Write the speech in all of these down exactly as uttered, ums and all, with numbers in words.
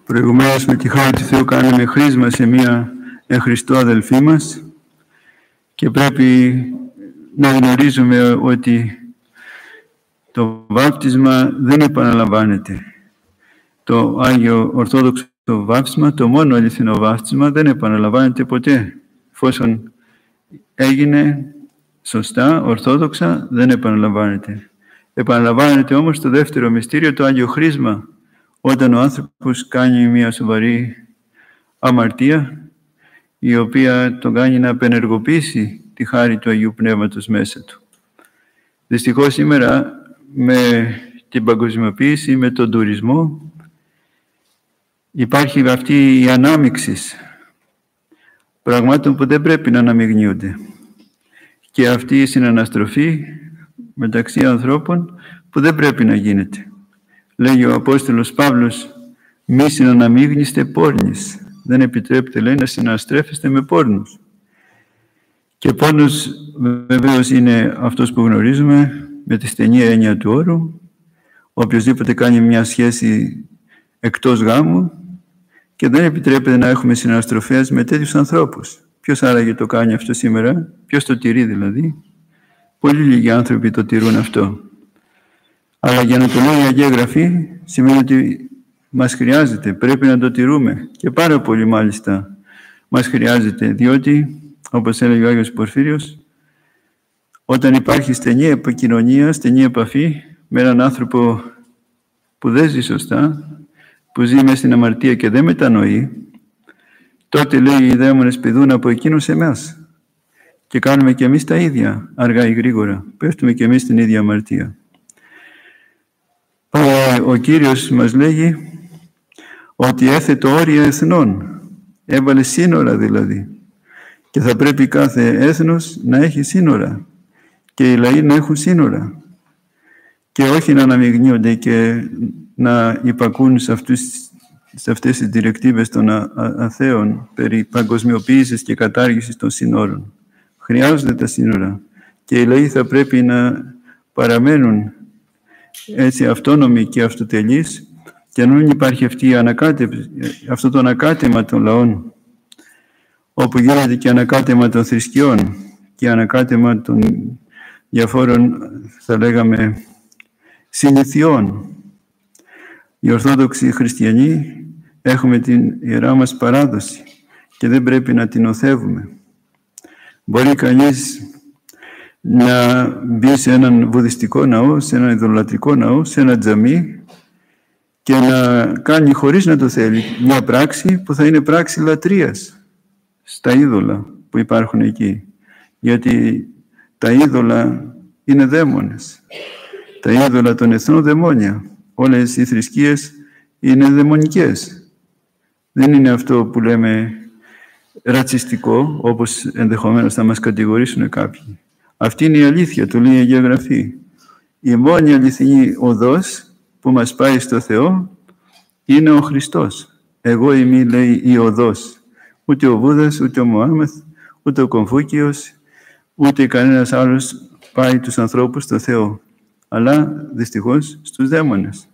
Προηγουμένως με τη χάρη του Θεού κάναμε χρήσμα σε μια εν Χριστώ αδελφή μας και πρέπει να γνωρίζουμε ότι το βάπτισμα δεν επαναλαμβάνεται. Το Άγιο Ορθόδοξο βάπτισμα, το μόνο αληθινό βάπτισμα, δεν επαναλαμβάνεται ποτέ. Εφόσον έγινε σωστά, ορθόδοξα, δεν επαναλαμβάνεται. Επαναλαμβάνεται όμως το δεύτερο μυστήριο, το Άγιο Χρήσμα, όταν ο άνθρωπος κάνει μια σοβαρή αμαρτία, η οποία τον κάνει να απενεργοποιήσει τη χάρη του Αγίου Πνεύματος μέσα του. Δυστυχώς σήμερα με την παγκοσμιοποίηση, με τον τουρισμό, υπάρχει αυτή η ανάμειξη πραγμάτων που δεν πρέπει να αναμειγνύονται. Και αυτή η συναναστροφή μεταξύ ανθρώπων που δεν πρέπει να γίνεται. Λέγει ο Απόστολος Παύλος, μη συναναμείγνυστε πόρνης. Δεν επιτρέπεται, λέει, να συναστρέφεστε με πόρνους. Και πόρνος βεβαίως είναι αυτός που γνωρίζουμε με τη στενή έννοια του όρου. Οποιοςδήποτε κάνει μια σχέση εκτός γάμου και δεν επιτρέπεται να έχουμε συναστροφές με τέτοιους ανθρώπους. Ποιος άραγε το κάνει αυτό σήμερα, ποιος το τηρεί δηλαδή? Πολύ λίγοι άνθρωποι το τηρούν αυτό. Αλλά για να το λέει η Αγία Γραφή σημαίνει ότι μας χρειάζεται, πρέπει να το τηρούμε και πάρα πολύ μάλιστα μας χρειάζεται, διότι όπως έλεγε ο Άγιος Πορφύριος, όταν υπάρχει στενή επικοινωνία, στενή επαφή με έναν άνθρωπο που δεν ζει σωστά, που ζει μέσα στην αμαρτία και δεν μετανοεί, τότε λέει οι δαίμονες πηδούν από εκείνους σε εμάς. Και κάνουμε και εμείς τα ίδια, αργά ή γρήγορα. Πέφτουμε και εμείς στην ίδια αμαρτία. Ο Κύριος μας λέγει ότι έθετο όρια εθνών. Έβαλε σύνορα δηλαδή. Και θα πρέπει κάθε έθνος να έχει σύνορα. Και οι λαοί να έχουν σύνορα. Και όχι να αναμειγνύονται και να υπακούν σε, αυτούς, σε αυτές τις διρεκτίβες των α, α, αθέων περί παγκοσμιοποίησης και κατάργησης των σύνορων. Χρειάζονται τα σύνορα. Και οι λαοί θα πρέπει να παραμένουν έτσι αυτόνομοι και αυτοτελείς και να μην υπάρχει αυτή η αυτό το ανακάτεμα των λαών, όπου γίνεται και ανακάτεμα των θρησκειών και ανακάτεμα των διαφόρων, θα λέγαμε, συνηθιών. Οι Ορθόδοξοι Χριστιανοί έχουμε την ιερά μας παράδοση και δεν πρέπει να την οθεύουμε. Μπορεί κανείς να μπει σε έναν βουδιστικό ναό, σε έναν ειδωλατρικό ναό, σε ένα τζαμί και να κάνει χωρίς να το θέλει μια πράξη που θα είναι πράξη λατρείας στα είδωλα που υπάρχουν εκεί. Γιατί τα είδωλα είναι δαίμονες. Τα είδωλα των εθνών δαιμόνια. Όλες οι θρησκείες είναι δαιμονικές. Δεν είναι αυτό που λέμε ρατσιστικό, όπως ενδεχομένως θα μας κατηγορήσουν κάποιοι. Αυτή είναι η αλήθεια, του λέει η Αγία Γραφή. Η μόνη αληθινή οδός που μας πάει στο Θεό είναι ο Χριστός. Εγώ είμαι, λέει, η οδός. Ούτε ο Βούδας, ούτε ο Μωάμεθ, ούτε ο Κομφούκιος, ούτε κανένας άλλος πάει τους ανθρώπους στο Θεό. Αλλά δυστυχώς στους δαίμονες.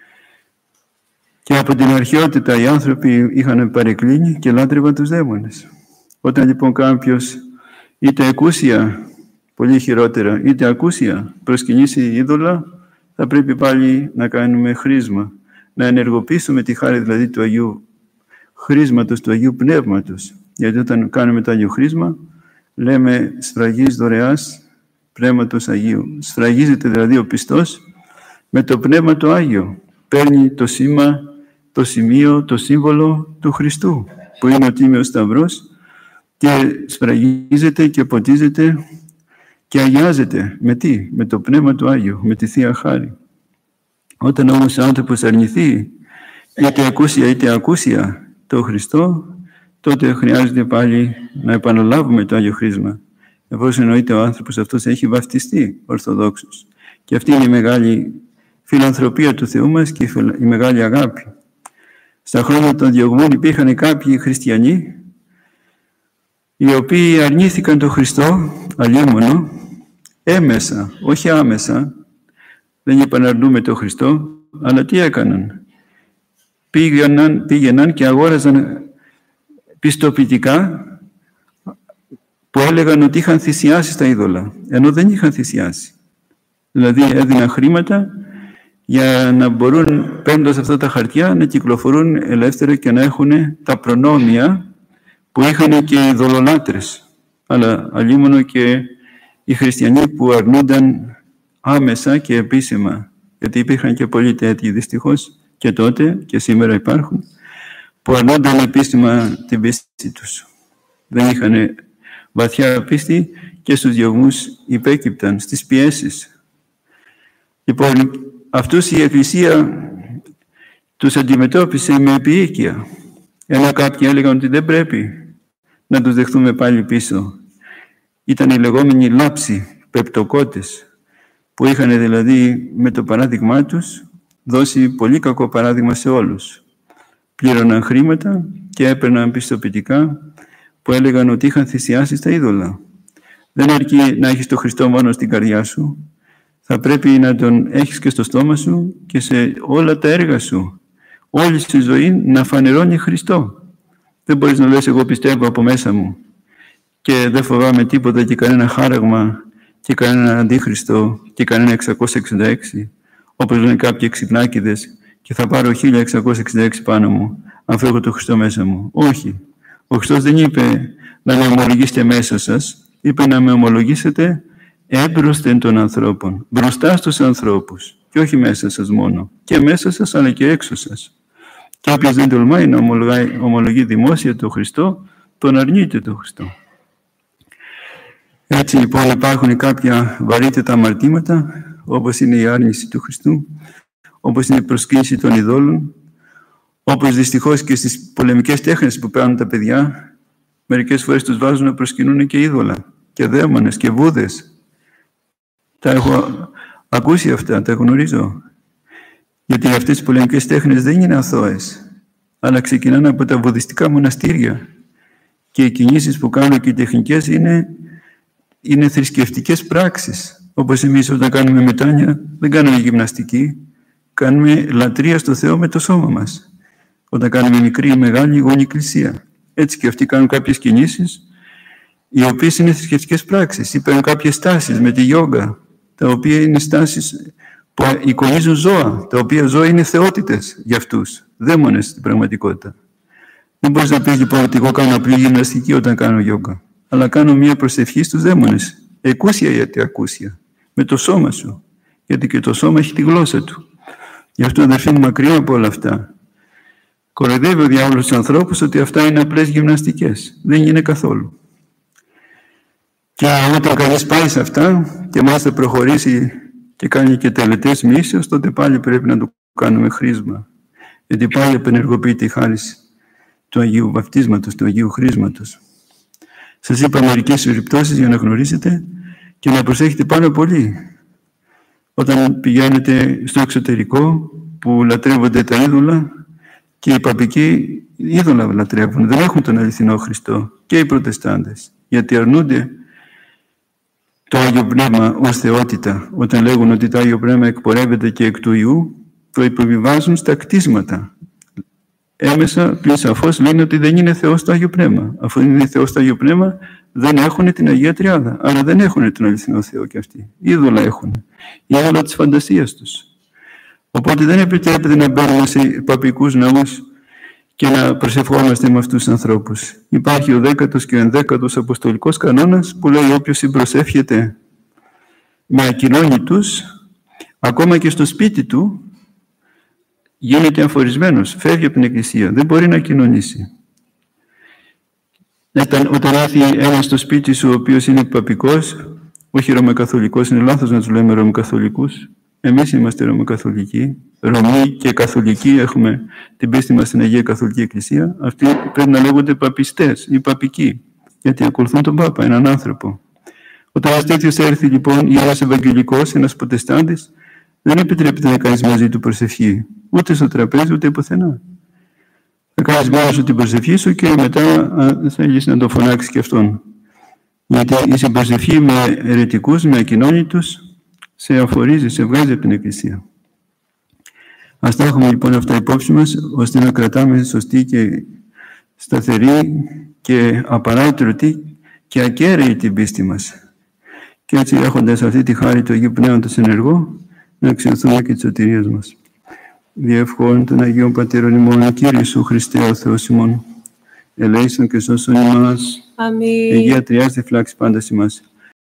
Και από την αρχαιότητα οι άνθρωποι είχαν παρεκκλίνει και λάτρευαν τους δαίμονες. Όταν λοιπόν κάποιος είτε εκούσια, πολύ χειρότερα, είτε ακούσια προσκυνήσει είδωλα, θα πρέπει πάλι να κάνουμε χρήσμα. Να ενεργοποιήσουμε τη χάρη δηλαδή του Αγίου Χρήσματος, του Αγίου Πνεύματος. Γιατί όταν κάνουμε το Αγίο Χρήσμα, λέμε σφραγής δωρεάς Πνεύματος Αγίου. Σφραγίζεται δηλαδή ο πιστός με το Πνεύμα το Άγιο. Παίρνει το σήμα, το σημείο, το σύμβολο του Χριστού, που είναι ο Τίμιος Σταυρός, και σφραγίζεται και ποτίζεται και αγιάζεται. Με τι? Με το Πνεύμα του Άγιο, με τη Θεία Χάρη. Όταν όμως ο άνθρωπος αρνηθεί, είτε ακούσια είτε ακούσια, το Χριστό, τότε χρειάζεται πάλι να επαναλάβουμε το Άγιο Χρήσμα. Εφόσον εννοείται ο άνθρωπος αυτός έχει βαφτιστεί Ορθοδόξος. Και αυτή είναι η μεγάλη φιλανθρωπία του Θεού μας και η μεγάλη αγάπη. Στα χρόνια των διωγμών υπήρχαν κάποιοι χριστιανοί οι οποίοι αρνήθηκαν τον Χριστό αλλήμωνο έμεσα, όχι άμεσα. Δεν είπαν αρνούμε τον Χριστό, αλλά τι έκαναν? πήγαιναν, πήγαιναν και αγόραζαν πιστοποιητικά που έλεγαν ότι είχαν θυσιάσει στα είδωλα, ενώ δεν είχαν θυσιάσει. Δηλαδή έδιναν χρήματα για να μπορούν, παίρνοντας αυτά τα χαρτιά, να κυκλοφορούν ελεύθερα και να έχουν τα προνόμια που είχαν και οι ειδωλολάτρες, αλλά αλλήμωνο και οι χριστιανοί που αρνούνταν άμεσα και επίσημα, γιατί υπήρχαν και πολλοί τέτοιοι δυστυχώς και τότε και σήμερα υπάρχουν, που αρνούνταν επίσημα την πίστη τους. Δεν είχαν βαθιά πίστη και στους διωγμούς υπέκυπταν, στις πιέσεις. Λοιπόν, αυτούς η Εκκλησία τους αντιμετώπισε με επίοικια. Ενώ κάποιοι έλεγαν ότι δεν πρέπει να τους δεχθούμε πάλι πίσω. Ήταν οι λεγόμενοι λάψοι, πεπτοκότες, που είχαν δηλαδή με το παράδειγμά τους δώσει πολύ κακό παράδειγμα σε όλους. Πλήρωναν χρήματα και έπαιρναν πιστοποιητικά που έλεγαν ότι είχαν θυσιάσει στα είδωλα. Δεν αρκεί να έχεις τον Χριστό μόνο στην καρδιά σου. Θα πρέπει να τον έχεις και στο στόμα σου και σε όλα τα έργα σου. Όλη στη ζωή να φανερώνει Χριστό. Δεν μπορείς να λες εγώ πιστεύω από μέσα μου και δεν φοβάμαι τίποτα και κανένα χάραγμα και κανένα αντίχριστο και κανένα εξακόσια εξήντα έξι, όπως λένε κάποιοι εξυπνάκηδες, και θα πάρω χίλια εξακόσια εξήντα έξι πάνω μου αν φέρω το Χριστό μέσα μου. Όχι. Ο Χριστός δεν είπε να με ομολογήσετε μέσα σας, είπε να με ομολογήσετε έμπροσθεν των ανθρώπων, μπροστά στους ανθρώπους και όχι μέσα σας μόνο, και μέσα σας αλλά και έξω σας. Και όποιος δεν τολμάει να ομολογεί, ομολογεί δημόσια τον Χριστό, τον αρνείται τον Χριστό. Έτσι λοιπόν υπάρχουν κάποια βαρύτερα αμαρτήματα, όπως είναι η άρνηση του Χριστού, όπως είναι η προσκλήση των ειδόλων, όπως δυστυχώς και στις πολεμικές τέχνες που παίρνουν τα παιδιά, μερικές φορές τους βάζουν να προσκυνούν και είδωλα, και δαίμονες και βούδες. Τα έχω ακούσει αυτά, τα γνωρίζω. Γιατί αυτές τις πολεμικές τέχνες δεν είναι αθώες, αλλά ξεκινάνε από τα βουδιστικά μοναστήρια. Και οι κινήσεις που κάνουν και οι τεχνικές είναι, είναι θρησκευτικές πράξεις. Όπως εμείς όταν κάνουμε μετάνια, δεν κάνουμε γυμναστική, κάνουμε λατρεία στο Θεό με το σώμα μας. Όταν κάνουμε μικρή ή μεγάλη γόνη εκκλησία. Έτσι και αυτοί κάνουν κάποιες κινήσεις, οι οποίες είναι θρησκευτικές πράξεις. Ή παίρνουν κάποιες στάσεις με τη γιόγκα, τα οποία είναι στάσεις που εικονίζουν ζώα, τα οποία ζώα είναι θεότητες για αυτούς, δαίμονες στην πραγματικότητα. Δεν μπορείς να πεις λοιπόν ότι εγώ κάνω απλή γυμναστική όταν κάνω γιόγκα, αλλά κάνω μια προσευχή στους δαίμονες, εκούσια γιατί ακούσια, με το σώμα σου, γιατί και το σώμα έχει τη γλώσσα του. Γι' αυτό αδερφοί είναι μακριά από όλα αυτά. Κοροϊδεύει ο διάβολος τους ανθρώπους ότι αυτά είναι απλές γυμναστικές. Δεν είναι καθόλου. Και όταν κανείς πάει σε αυτά και μάλιστα προχωρήσει και κάνει και τελετές μίσεως, τότε πάλι πρέπει να το κάνουμε χρήσμα. Γιατί πάλι επενεργοποιείται η χάρις του Αγίου Βαπτίσματος, του Αγίου Χρήσματος. Σας είπα μερικές περιπτώσεις για να γνωρίσετε και να προσέχετε πάρα πολύ. Όταν πηγαίνετε στο εξωτερικό που λατρεύονται τα είδωλα και οι παπικοί είδωλα λατρεύουν, δεν έχουν τον αληθινό Χριστό, και οι προτεστάντες, γιατί αρνούνται το Άγιο Πνεύμα ως θεότητα. Όταν λέγουν ότι το Άγιο Πνεύμα εκπορεύεται και εκ του Υιού, το υποβιβάζουν στα κτίσματα. Έμεσα, πλην σαφώς, λένε ότι δεν είναι Θεός το Άγιο Πνεύμα. Αφού είναι Θεός το Άγιο Πνεύμα, δεν έχουν την Αγία Τριάδα. Άρα δεν έχουν τον αληθινό Θεό και αυτοί. Είδωλα έχουν. Είδωλα της φαντασίας τους. Οπότε δεν επιτρέπεται να μπαίνουμε σε παπικούς ναούς και να προσευχόμαστε με αυτούς τους ανθρώπους. Υπάρχει ο δέκατος και ο ενδέκατος αποστολικός κανόνας που λέει όποιος συμπροσεύχεται με ακοινώνητους, ακόμα και στο σπίτι του, γίνεται αμφορισμένος, φεύγει από την Εκκλησία, δεν μπορεί να κοινωνήσει. Όταν έρθει ένας στο σπίτι σου ο οποίος είναι παπικός, όχι ρωμακαθολικός, είναι λάθος να τους λέμε ρωμακαθολικούς. Εμείς είμαστε ρωμακαθολικοί, Ρωμοί και καθολικοί, έχουμε την πίστη μας στην Αγία Καθολική Εκκλησία. Αυτοί πρέπει να λέγονται παπιστές ή παπικοί, γιατί ακολουθούν τον Πάπα, έναν άνθρωπο. Όταν ένας τέτοιος έρθει λοιπόν, ή ένας Ευαγγελικός, ένας Προτεστάντης, δεν επιτρέπεται να κάνεις μαζί του προσευχή, ούτε στο τραπέζι, ούτε πουθενά. Θα κάνεις μόνο σου την προσευχή σου και μετά αν θέλεις να τον φωνάξεις και αυτόν. Γιατί η συμπροσευχή με αιρετικούς, με ακοινώνητους, σε αφορίζει, σε βγάζει από την Εκκλησία. Ας τα έχουμε λοιπόν αυτά υπόψη μας, ώστε να κρατάμε σωστή και σταθερή και απαράτητη και ακέραιη την πίστη μας. Και έτσι, έχοντας αυτή τη χάρη του Αγίου Πνεύματος ενεργό, να αξιοθούμε και της σωτηρίας μας. Διευχών των Αγίων Πατέρων ημών, Κύριε Ιησού Χριστέ ο Θεός ημών, ελέησον και σώσον ημάς. Αμήν. Υγεία Τριάς δε φλάξει πάντα ημάς.